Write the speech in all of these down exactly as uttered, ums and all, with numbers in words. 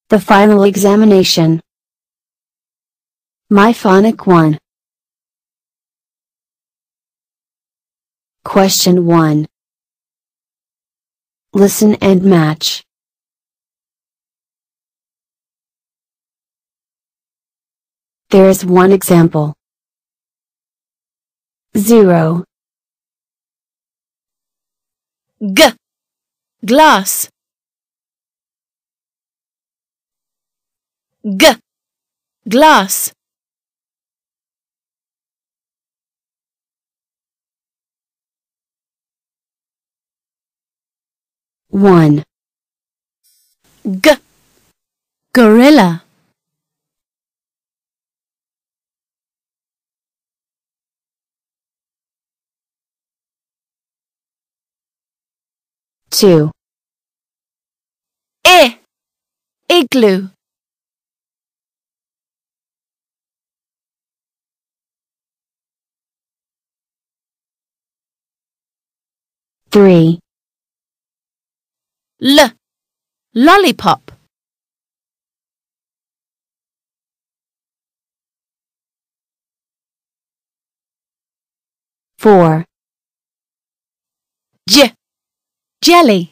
The final examination. Myphonic one. Question one. Listen and match. There is one example. Zero. G. Glass. G. Glass. One. G. Gorilla. Two. I. Igloo. Three. L. Lollipop. Four. J. Jelly.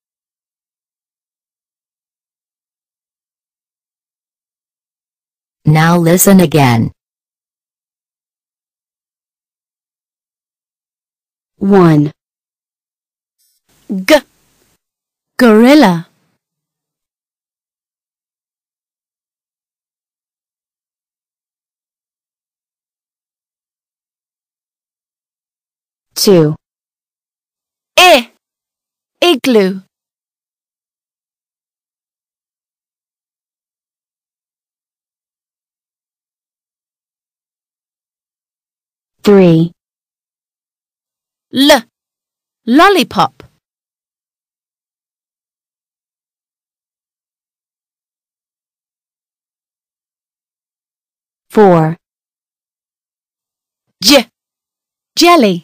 Now listen again. One. G. Gorilla. Two. I. Igloo. Three. L. Lollipop. Four. J. Jelly.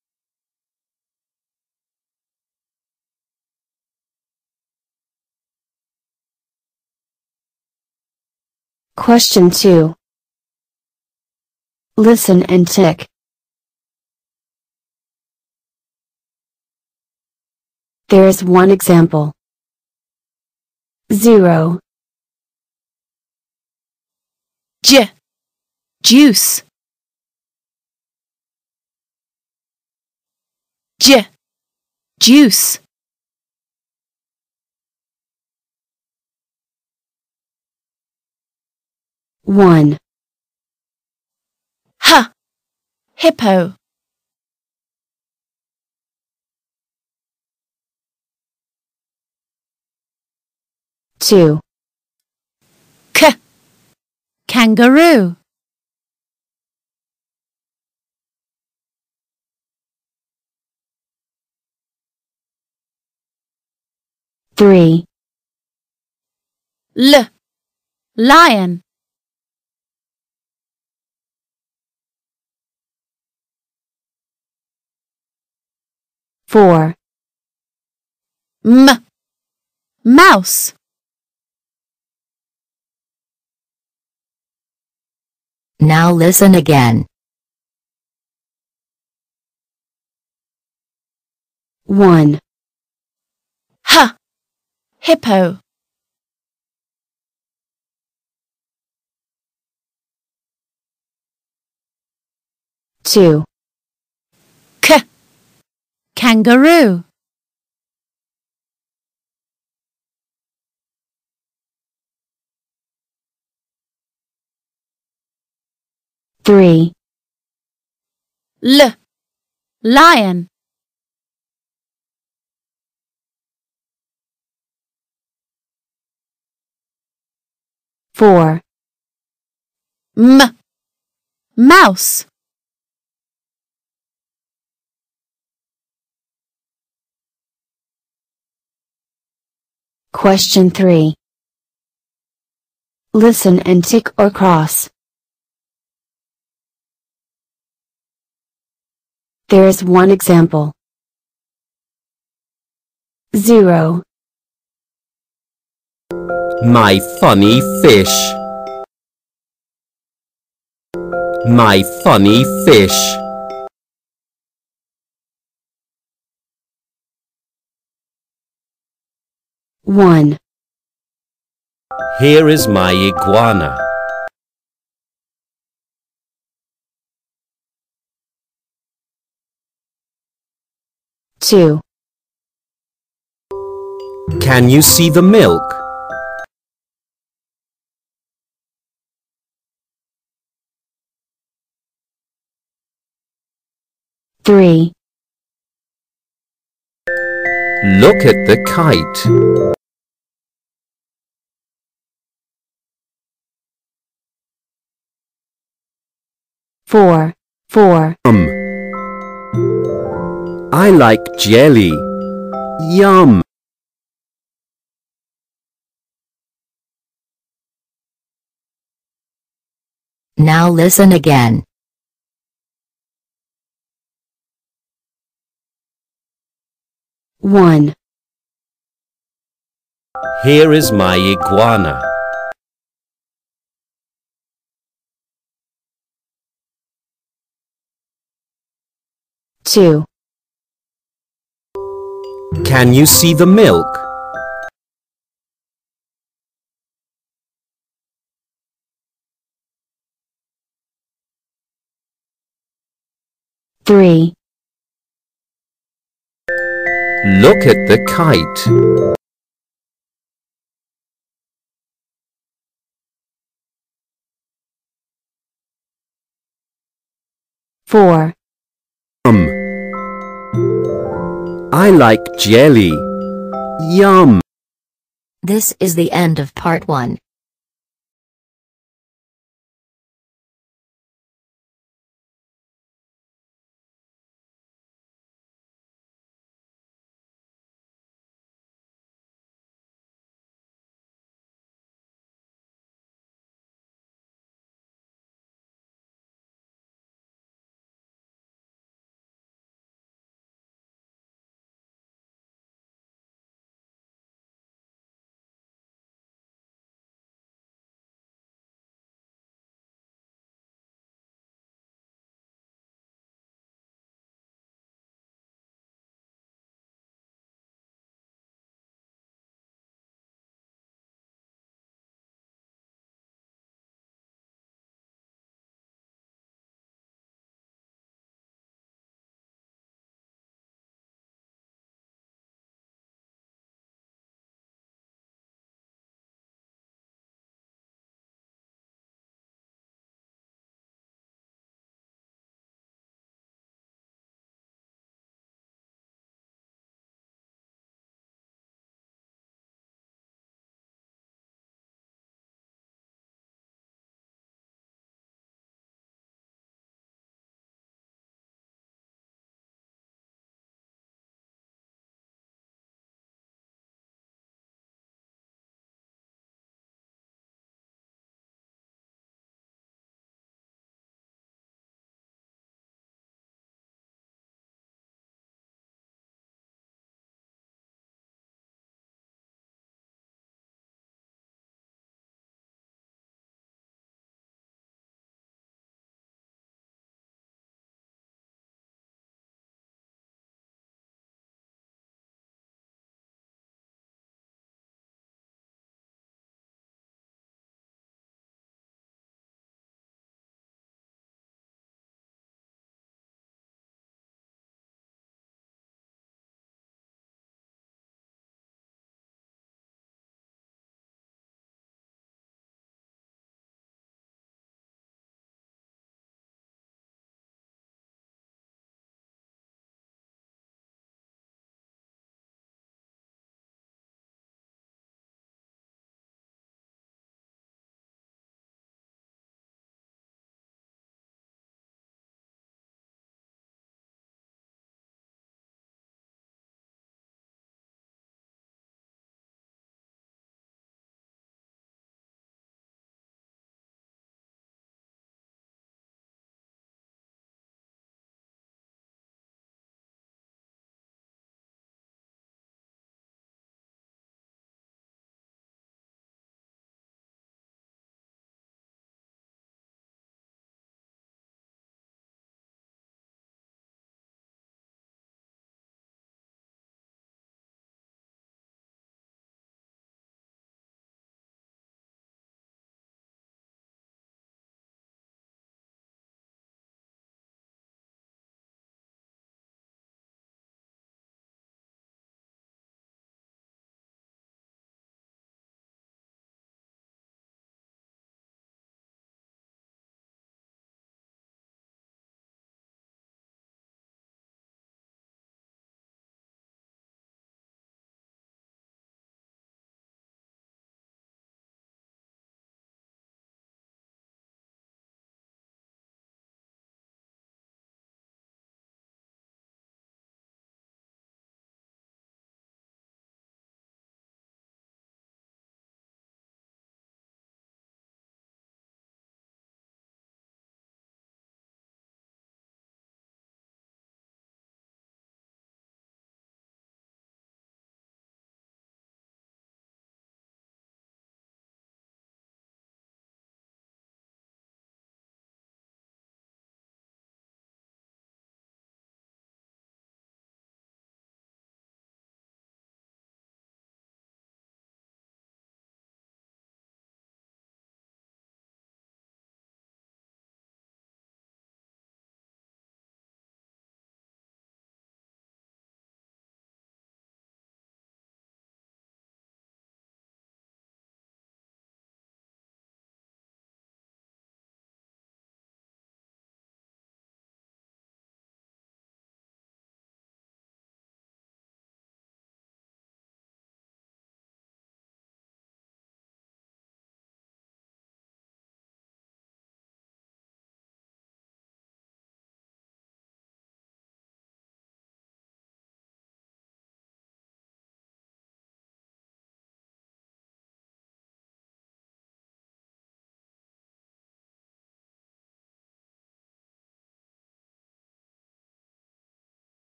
Question two. Listen and tick. There is one example. Zero. J. Juice. J. Juice. One. H. Hippo. Two. K. Kangaroo. Three. L. Lion. Four. M. Mouse. Now listen again. One. H. Hippo. Two. K. Kangaroo. Three. L. Lion. Four. M. Mouse. Question three. Listen and tick or cross. There is one example. Zero. My funny fish. My funny fish. one, Here is my iguana. two, Can you see the milk? three, Look at the kite. four, four, Um. I like jelly. Yum. Now listen again. one, Here is my iguana. two, Can you see the milk? three, Look at the kite. four. Um. I like jelly. Yum. This is the end of part one.